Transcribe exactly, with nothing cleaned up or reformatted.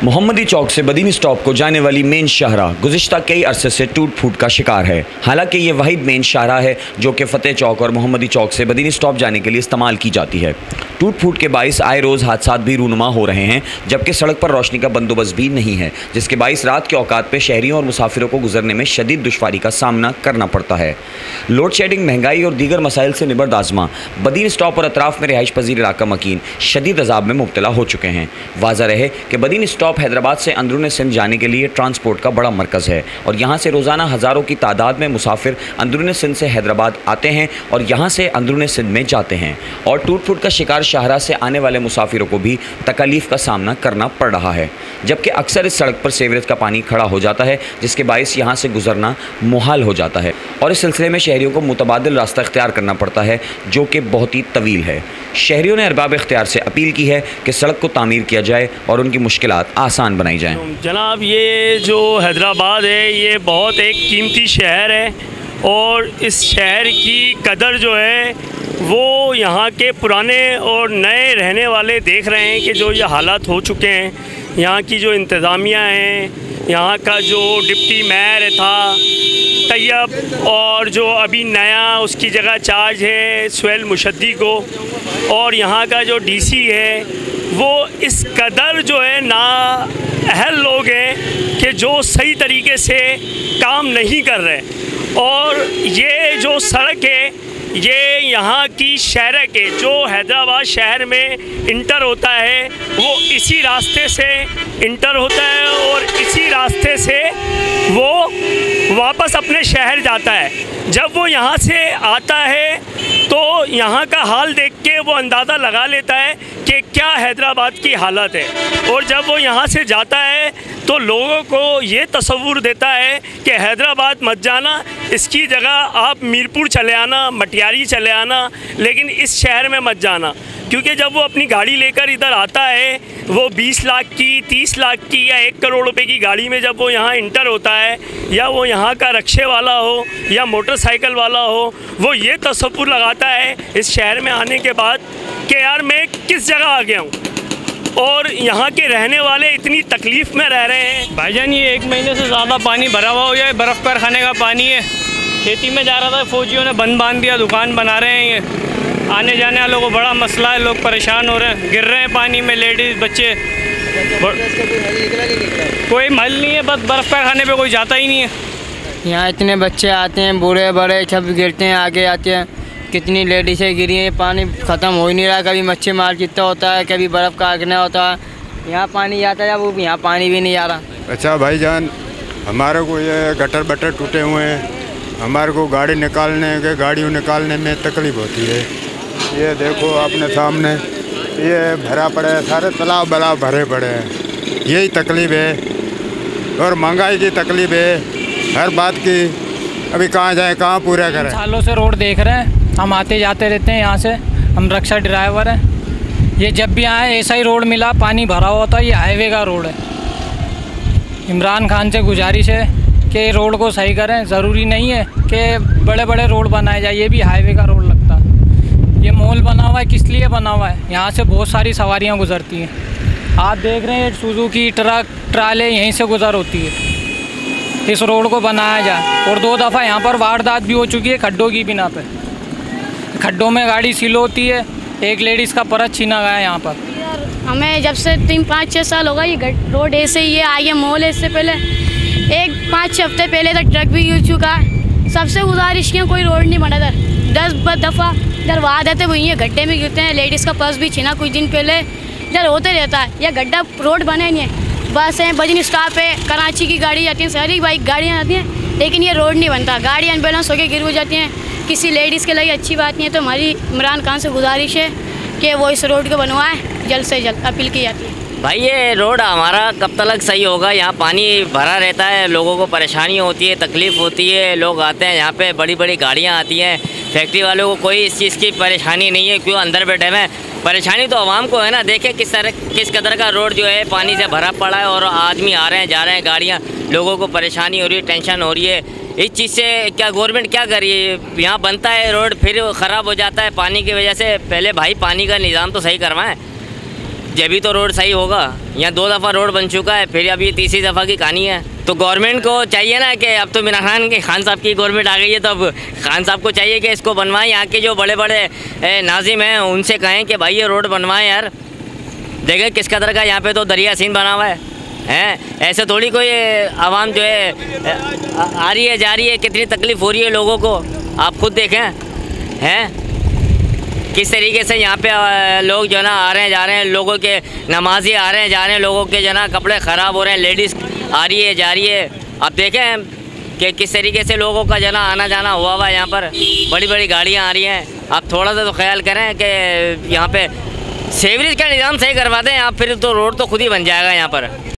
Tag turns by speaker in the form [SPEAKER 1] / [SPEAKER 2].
[SPEAKER 1] मोहम्मदी चौक से बदीन स्टॉप को जाने वाली मेन शाहराह गुज़िश्ता कई अरसे से टूट फूट का शिकार है। हालांकि ये वाहिद मेन शाहराह है जो कि फ़तेह चौक और मोहम्मदी चौक से बदीन स्टॉप जाने के लिए इस्तेमाल की जाती है। टूट फूट के बाइस आए रोज़ हादसात भी रूनुमा हो रहे हैं, जबकि सड़क पर रोशनी का बंदोबस्त भी नहीं है, जिसके बाइस रात के औकात पर शहरियों और मुसाफिरों को गुजरने में शदीद दुश्वारी का सामना करना पड़ता है। लोड शेडिंग, महंगाई और दीगर मसाइल से निबर्द आज़मा बदीन स्टॉप और अतराफ़ में रिहाइश पजीर इलाका मकीन शदीद अजाब में मुब्तला हो चुके हैं। वाज़ा रहे कि बदीन स्टॉप हैदराबाद से अंदरून सिंध जाने के लिए ट्रांसपोर्ट का बड़ा मरकज़ है और यहाँ से रोज़ाना हज़ारों की तादाद में मुसाफिर अंदरून सिंध से हैदराबाद आते हैं और यहाँ से अंदरून सिंध में जाते हैं, और टूट फूट का शिकार शाहराह से आने वाले मुसाफिरों को भी तकलीफ़ का सामना करना पड़ रहा है, जबकि अक्सर इस सड़क पर सीवरेज का पानी खड़ा हो जाता है, जिसके बायस यहाँ से गुजरना मुहाल हो जाता है और इस सिलसिले में शहरियों को मुतबादिल रास्ता इख्तियार करना पड़ता है, जो कि बहुत ही तवील है। शहरियों ने अरबाब इख्तियार से अपील की है कि सड़क को तामीर किया जाए और उनकी मुश्किलात आसान बनाई जाएँ।
[SPEAKER 2] जनाब, ये जो हैदराबाद है ये बहुत एक कीमती शहर है और इस शहर की कदर जो है वो यहाँ के पुराने और नए रहने वाले देख रहे हैं कि जो ये हालात हो चुके हैं। यहाँ की जो इंतज़ामिया हैं, यहाँ का जो डिप्टी मेयर था तैयब और जो अभी नया उसकी जगह चार्ज है सुहेल मुशद्दी को, और यहाँ का जो डीसी है वो इस कदर जो है ना अहल लोग हैं कि जो सही तरीके से काम नहीं कर रहे। और ये जो सड़क है ये यहाँ की शहर के जो हैदराबाद शहर में इंटर होता है वो इसी रास्ते से इंटर होता है और इसी रास्ते से वो वापस अपने शहर जाता है। जब वो यहाँ से आता है तो यहाँ का हाल देख के वो अंदाज़ा लगा लेता है कि क्या हैदराबाद की हालत है, और जब वो यहाँ से जाता है तो लोगों को ये तसव्वुर देता है कि हैदराबाद मत जाना, इसकी जगह आप मीरपुर चले आना, मटियारी चले आना, लेकिन इस शहर में मत जाना। क्योंकि जब वो अपनी गाड़ी लेकर इधर आता है वो बीस लाख की, तीस लाख की या एक करोड़ रुपए की गाड़ी में जब वो यहाँ इंटर होता है, या वो यहाँ का रक्शे वाला हो या मोटरसाइकिल वाला हो, वो ये तसव्वुर लगाता है इस शहर में आने के बाद कि यार मैं किस जगह आ गया हूँ, और यहाँ के रहने वाले इतनी तकलीफ़ में रह रहे हैं।
[SPEAKER 3] भाईजान, ये एक महीने से ज़्यादा पानी भरा हुआ हो जाए, बर्फ़ पर खाने का पानी है। खेती में जा रहा था, फौजियों ने बंद बांध दिया, दुकान बना रहे हैं। ये आने जाने वालों को बड़ा मसला है, लोग परेशान हो रहे हैं, गिर रहे हैं पानी में, लेडीज़ बच्चे। कोई हल नहीं है, बस बर्फ़ पर खाने पे कोई जाता ही नहीं है।
[SPEAKER 4] यहाँ इतने बच्चे आते हैं, बूढ़े बड़े सब गिरते हैं, आगे आते हैं। कितनी लेडीज़ें गिरी हैं, पानी ख़त्म हो ही नहीं रहा। कभी मच्छी मार कितना होता है, कभी बर्फ़ का आगना होता है, यहाँ पानी आता है, वो यहाँ पानी भी नहीं आ रहा।
[SPEAKER 5] अच्छा भाईजान, हमारे को ये गटर बटर टूटे हुए हैं, हमारे को गाड़ी निकालने के गाड़ियों निकालने में तकलीफ़ होती है। ये देखो अपने सामने ये भरा पड़े है, सारे तालाब बलाब भरे पड़े हैं, यही तकलीफ़ है। और महंगाई की तकलीफ़ है हर बात की। अभी कहाँ जाएँ, कहाँ पूरा करें।
[SPEAKER 3] सालों से रोड देख रहे हैं, हम आते जाते रहते हैं यहाँ से, हम रिक्शा ड्राइवर हैं। ये जब भी आए ऐसा ही रोड मिला, पानी भरा हुआ था। ये हाईवे का रोड है। इमरान खान से गुजारिश है कि रोड को सही करें। ज़रूरी नहीं है कि बड़े बड़े रोड बनाए जाए, ये भी हाईवे का रोड लगता है। ये मॉल बना हुआ है, किस लिए बना हुआ है? यहाँ से बहुत सारी सवारियाँ गुजरती हैं। आप देख रहे हैं सुजुकी ट्रक ट्राले यहीं से गुजर होती है। इस रोड को बनाया जाए। और दो दफ़ा यहाँ पर वारदात भी हो चुकी है खड्डों की बिना पे। खड्डों में गाड़ी सील होती है, एक लेडीज़ का परस छीना गया यहाँ पर।
[SPEAKER 6] हमें जब से तीन पाँच छः साल होगा ये रोड ऐसे ही है। आगे मॉल है, इससे पहले एक पाँच छः हफ्ते पहले तक ट्रक भी गिर चुका है। सबसे गुजारिश की कोई रोड नहीं बना इधर। दस दफ़ा इधर वाद आते वही है, गड्ढे में गिरते हैं। लेडीज़ का पर्स भी छीना कुछ दिन पहले, इधर होते रहता है। यह गड्ढा रोड बने नहीं है। बस है, बदीन स्टॉप है, कराची की गाड़ी आती है, सारी बाइक गाड़ियाँ आती हैं, लेकिन ये रोड नहीं बनता। गाड़ी अनबैलेंस होकर गिर हो जाती हैं। किसी लेडीज़ के लिए अच्छी बात नहीं है। तो हमारी इमरान खान से गुजारिश है कि वो इस रोड को बनवाएं, जल्द से जल्द अपील की जाती है।
[SPEAKER 7] भाई, ये रोड हमारा कब तक सही होगा? यहाँ पानी भरा रहता है, लोगों को परेशानी होती है, तकलीफ़ होती है। लोग आते हैं यहाँ पे, बड़ी बड़ी गाड़ियाँ आती हैं। फैक्ट्री वालों को कोई इस चीज़ की परेशानी नहीं है, क्यों अंदर बैठे हुए हैं। परेशानी तो आवाम को है ना। देखें किस तरह किस कदर का रोड जो है पानी से भरा पड़ा है, और आदमी आ रहे हैं जा रहे हैं, गाड़ियाँ, लोगों को परेशानी हो रही है, टेंशन हो रही है। इस चीज़ से क्या गवर्नमेंट क्या कर रही है? यहाँ बनता है रोड, फिर ख़राब हो जाता है पानी की वजह से। पहले भाई पानी का निज़ाम तो सही करवाएं। जब ही तो रोड सही होगा। यहाँ दो दफ़ा रोड बन चुका है, फिर अभी तीसरी दफ़ा की कहानी है। तो गवर्नमेंट को चाहिए ना कि अब तो इमरान खान के खान साहब की गवर्नमेंट आ गई है, तो अब खान साहब को चाहिए कि इसको बनवाएं। यहाँ के जो बड़े बड़े नाजिम हैं उनसे कहें कि भाई ये रोड बनवाएं यार। देखें किस कदर का यहाँ पे तो दरिया सीन बना हुआ है हैं। ऐसे थोड़ी कोई आवाम जो है आ रही है जा रही है, कितनी तकलीफ़ हो रही है लोगों को, आप खुद देखें हैं किस तरीके से यहाँ पे लोग जो है ना आ रहे हैं जा रहे हैं। लोगों के नमाजी आ रहे हैं जा रहे हैं, लोगों के जो है ना कपड़े ख़राब हो रहे हैं, लेडीज़ आ रही है जा रही है। आप देखें कि किस तरीके से लोगों का जो है ना आना जाना हुआ हुआ है। यहाँ पर बड़ी बड़ी गाड़ियाँ आ रही हैं। आप थोड़ा सा तो ख्याल करें कि यहाँ पे सीवरेज का निज़ाम सही करवा दें आप, फिर तो रोड तो खुद ही बन जाएगा यहाँ पर।